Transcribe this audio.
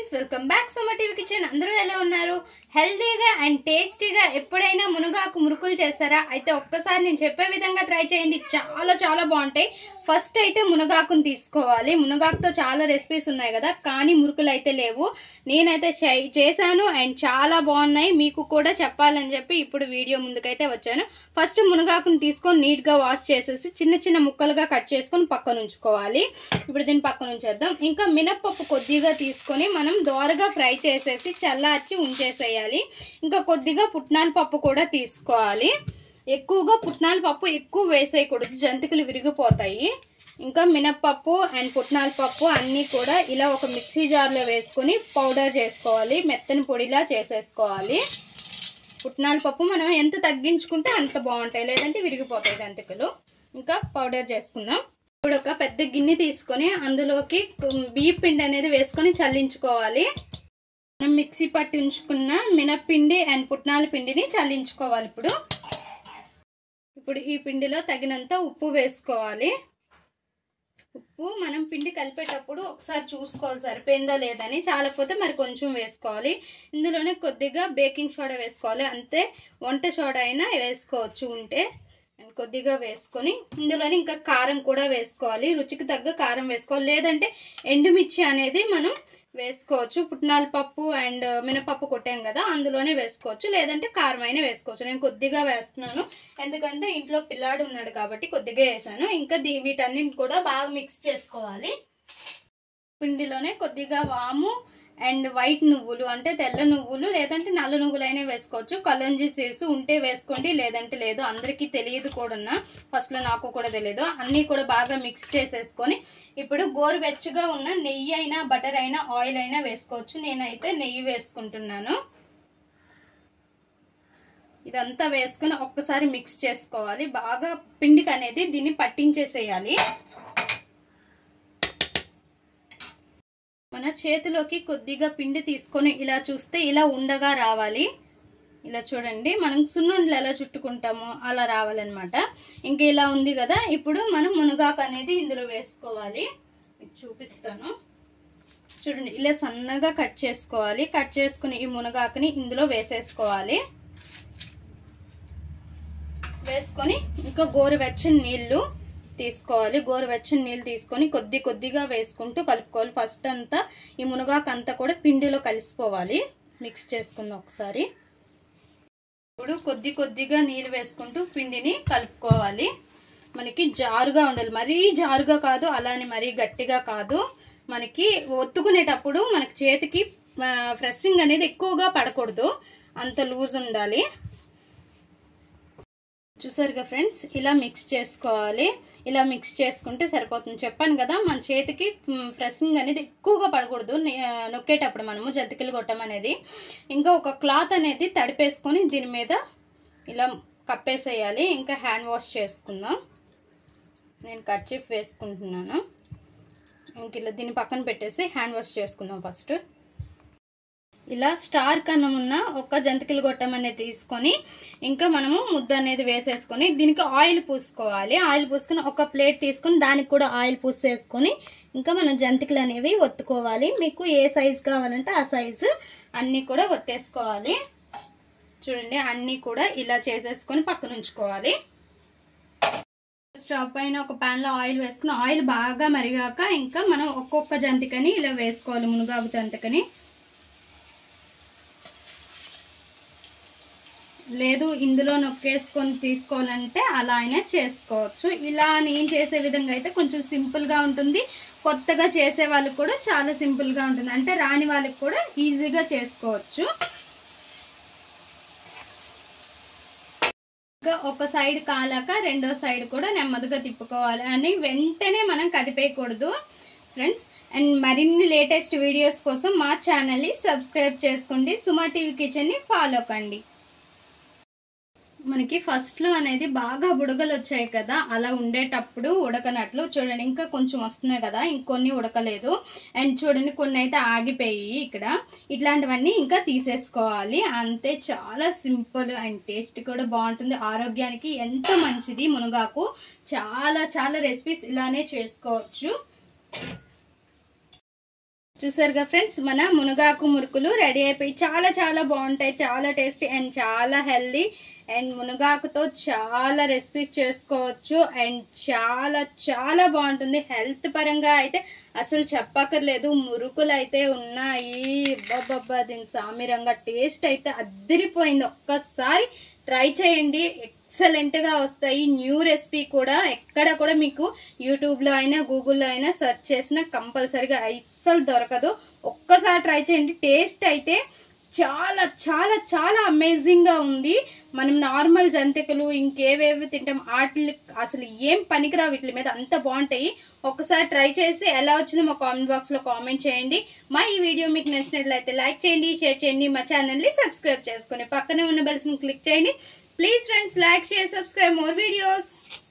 Friends, welcome back Suma TV kitchen. అందరూ ఎలా ఉన్నారు? హెల్తీగా అండ్ టేస్టీగా ఎప్పుడైనా మునగాకు మురుకులు చేస్తారా? అయితే ఒక్కసారి నేను చెప్పే విధంగా ట్రై చేయండి. చాలా చాలా బాగుంటాయి. ఫస్ట్ అయితే మునగాకుని తీసుకోవాలి. మునగాకుతో చాలా రెసిపీస్ ఉన్నాయి కదా, కానీ మురుకులు అయితే లేవు. నేనైతే చేశాను అండ్ చాలా బాగున్నాయి. మీకు కూడా చెప్పాలని చెప్పి ఇప్పుడు వీడియో ముందుకైతే వచ్చాను. ఫస్ట్ మునగాకుని తీసుకొని నీట్గా వాష్ చేసేసి చిన్న చిన్న ముక్కలుగా కట్ చేసుకొని పక్కన ఉంచుకోవాలి. ఇప్పుడు దీన్ని పక్కన ఉంచేద్దాం. ఇంకా మినప్పప్పు కొద్దిగా తీసుకొని మనం దోరగా ఫ్రై చేసేసి చల్లార్చి ఉంచేసేయాలి. ఇంకా కొద్దిగా పుట్నాల పప్పు కూడా తీసుకోవాలి. ఎక్కువగా పుట్నాల పప్పు ఎక్కువ వేసేయకూడదు, జంతికలు విరిగిపోతాయి. ఇంకా మినప్పప్పు అండ్ పుట్నాల పప్పు అన్నీ కూడా ఇలా ఒక మిక్సీ జార్లో వేసుకొని పౌడర్ చేసుకోవాలి. మెత్తని పొడిలా చేసేసుకోవాలి. పుట్నాల పప్పు మనం ఎంత తగ్గించుకుంటే అంత బాగుంటాయి, లేదంటే విరిగిపోతాయి జంతికలు. ఇంకా పౌడర్ చేసుకుందాం. ఇప్పుడు ఒక పెద్ద గిన్నె తీసుకొని అందులోకి బియ్యం పిండి అనేది వేసుకొని చల్లించుకోవాలి. మనం మిక్సీ పట్టి ఉంచుకున్న మినప్పిండి అండ్ పుట్నాల పిండిని చల్లించుకోవాలి. ఇప్పుడు ఈ పిండిలో తగినంత ఉప్పు వేసుకోవాలి. ఉప్పు మనం పిండి కలిపేటప్పుడు ఒకసారి చూసుకోవాలి సరిపోయిందా లేదని, చాలకపోతే మరి కొంచెం వేసుకోవాలి. ఇందులోనే కొద్దిగా బేకింగ్ సోడా వేసుకోవాలి. అంతే, వంట సోడా అయినా వేసుకోవచ్చు ఉంటే. కొద్దిగా వేసుకొని ఇందులోనే ఇంకా కారం కూడా వేసుకోవాలి. రుచికి తగ్గ కారం వేసుకోవాలి, లేదంటే ఎండుమిర్చి అనేది మనం వేసుకోవచ్చు. పుట్నాల పప్పు అండ్ మినపప్పు కొట్టాం కదా, అందులోనే వేసుకోవచ్చు, లేదంటే కారం అయినా వేసుకోవచ్చు. నేను కొద్దిగా వేస్తున్నాను, ఎందుకంటే ఇంట్లో పిల్లాడు ఉన్నాడు కాబట్టి కొద్దిగా వేసాను. ఇంకా వీటన్నిటిని కూడా బాగా మిక్స్ చేసుకోవాలి. పిండిలోనే కొద్దిగా వాము అండ్ వైట్ నువ్వులు అంటే తెల్ల నువ్వులు లేదంటే నల్ల నువ్వులైనా వేసుకోవచ్చు. కలంజీ సీడ్స్ ఉంటే వేసుకోండి, లేదంటే లేదు. అందరికీ తెలియదు కూడా, ఫస్ట్లో నాకు కూడా తెలియదు. అన్నీ కూడా బాగా మిక్స్ చేసేసుకొని ఇప్పుడు గోరువెచ్చగా ఉన్న నెయ్యి అయినా బటర్ అయినా ఆయిల్ అయినా వేసుకోవచ్చు. నేనైతే నెయ్యి వేసుకుంటున్నాను. ఇదంతా వేసుకొని ఒక్కసారి మిక్స్ చేసుకోవాలి. బాగా పిండికి అనేది దీన్ని పట్టించేసేయాలి. మన చేతిలోకి కొద్దిగా పిండి తీసుకొని ఇలా చూస్తే ఇలా ఉండగా రావాలి. ఇలా చూడండి, మనం సున్నుండలు ఎలా చుట్టుకుంటామో అలా రావాలన్నమాట. ఇంక ఇలా ఉంది కదా, ఇప్పుడు మనం మునగాకు అనేది ఇందులో వేసుకోవాలి. చూపిస్తాను చూడండి. ఇలా సన్నగా కట్ చేసుకోవాలి. కట్ చేసుకుని ఈ మునగాకుని ఇందులో వేసేసుకోవాలి. వేసుకొని ఇంకా గోరువెచ్చని నీళ్లు తీసుకోవాలి. గోరువెచ్చని నీళ్ళు తీసుకొని కొద్దిగా వేసుకుంటూ కలుపుకోవాలి. ఫస్ట్ అంతా ఈ మునగాకు అంతా కూడా పిండిలో కలిసిపోవాలి. మిక్స్ చేసుకుందాం ఒకసారి. ఇప్పుడు కొద్దిగా నీళ్ళు వేసుకుంటూ పిండిని కలుపుకోవాలి. మనకి జారుగా ఉండాలి, మరీ జారుగా కాదు, అలానే మరీ గట్టిగా కాదు. మనకి ఒత్తుకునేటప్పుడు మనకి చేతికి ప్రెస్సింగ్ అనేది ఎక్కువగా పడకూడదు, అంత లూజ్ ఉండాలి. చూసారుగా ఫ్రెండ్స్, ఇలా మిక్స్ చేసుకోవాలి. ఇలా మిక్స్ చేసుకుంటే సరిపోతుంది. చెప్పాను కదా, మన చేతికి ప్రెస్సింగ్ అనేది ఎక్కువగా పడకూడదు నొక్కేటప్పుడు, మనము జంతికలు కొట్టం అనేది. ఇంకా ఒక క్లాత్ అనేది తడిపేసుకొని దీని మీద ఇలా కప్పేసేయాలి. ఇంకా హ్యాండ్ వాష్ చేసుకుందాం. నేను కర్చీఫ్ వేసుకుంటున్నాను. ఇంక ఇలా దీన్ని పక్కన పెట్టేసి హ్యాండ్ వాష్ చేసుకుందాం. ఫస్ట్ ఇలా స్టార్ కన్నం ఉన్న ఒక జంతికలు గొట్టం అనేది తీసుకొని ఇంకా మనము ముద్ద అనేది వేసేసుకొని దీనికి ఆయిల్ పూసుకోవాలి. ఆయిల్ పూసుకొని ఒక ప్లేట్ తీసుకొని దానికి కూడా ఆయిల్ పూసేసుకొని ఇంకా మనం జంతికలు అనేవి ఒత్తుకోవాలి. మీకు ఏ సైజు కావాలంటే ఆ సైజు అన్నీ కూడా ఒత్తేసుకోవాలి. చూడండి, అన్నీ కూడా ఇలా చేసేసుకొని పక్కన ఉంచుకోవాలి. స్టవ్ పైన ఒక ప్యాన్ లో ఆయిల్ వేసుకుని ఆయిల్ బాగా మరిగాక ఇంకా మనం ఒక్కొక్క జంతికని ఇలా వేసుకోవాలి. మునగాకు జంతికని లేదు ఇందులో నొక్కేసుకొని తీసుకోవాలంటే అలా అయినా చేసుకోవచ్చు. ఇలా నేను చేసే విధంగా అయితే కొంచెం సింపుల్గా ఉంటుంది. కొత్తగా చేసే వాళ్ళకి కూడా చాలా సింపుల్గా ఉంటుంది, అంటే రాని వాళ్ళకి కూడా ఈజీగా చేసుకోవచ్చు. ఇంకా ఒక సైడ్ కాలాక రెండో సైడ్ కూడా నెమ్మదిగా తిప్పుకోవాలి. అని వెంటనే మనం కదిపేయకూడదు ఫ్రెండ్స్. అండ్ మరిన్ని లేటెస్ట్ వీడియోస్ కోసం మా ఛానల్ని సబ్స్క్రైబ్ చేసుకోండి. సుమ టీవీ కిచెన్ని ఫాలో కండి. మనకి ఫస్ట్ లో అనేది బాగా బుడగలు వచ్చాయి కదా, అలా ఉండేటప్పుడు ఉడకనట్లు చూడండి. ఇంకా కొంచెం వస్తున్నాయి కదా, ఇంకొన్ని ఉడకలేదు. అండ్ చూడండి, కొన్ని అయితే ఆగిపోయి ఇక్కడ. ఇట్లాంటివన్నీ ఇంకా తీసేసుకోవాలి. అంతే, చాలా సింపుల్ అండ్ టేస్ట్ కూడా బాగుంటుంది. ఆరోగ్యానికి ఎంతో మంచిది మునగాకు. చాలా రెసిపీస్ ఇలానే చేసుకోవచ్చు. చూసారుగా ఫ్రెండ్స్, మన మునగాకు మురుకులు రెడీ అయిపోయి చాలా చాలా బాగుంటాయి, చాలా టేస్టీ అండ్ చాలా హెల్దీ. అండ్ మునగాకుతో చాలా రెసిపీస్ చేసుకోవచ్చు అండ్ చాలా చాలా బాగుంటుంది. హెల్త్ పరంగా అయితే అసలు చెప్పక్కర్లేదు. మురుకులు అయితే ఉన్నాయి, బాబా దీని సామిరంగా టేస్ట్ అయితే అద్దరిపోయింది. ఒక్కసారి ట్రై చేయండి, ఎక్సలెంట్ గా వస్తాయి. న్యూ రెసిపీ కూడా ఎక్కడ కూడా మీకు యూట్యూబ్ లో అయినా గూగుల్లో అయినా సెర్చ్ చేసినా కంపల్సరీగా అస్సలు దొరకదు. ఒక్కసారి ట్రై చేయండి. టేస్ట్ అయితే చాలా చాలా చాలా అమేజింగ్ గా ఉంది. మనం నార్మల్ జంతికలు ఇంకేవేవి తింటాం వాటి అసలు ఏం పనికిరావు వీటి మీద, అంత బాగుంటాయి. ఒక్కసారి ట్రై చేసి ఎలా వచ్చిందో మా కామెంట్ బాక్స్ లో కామెంట్ చేయండి. మా ఈ వీడియో మీకు నచ్చినట్లయితే లైక్ చేయండి, షేర్ చేయండి, మా ఛానల్ ని సబ్స్క్రైబ్ చేసుకుని పక్కనే ఉన్న బెల్స్ ని క్లిక్ చేయండి. Please friends, like, share, subscribe more videos.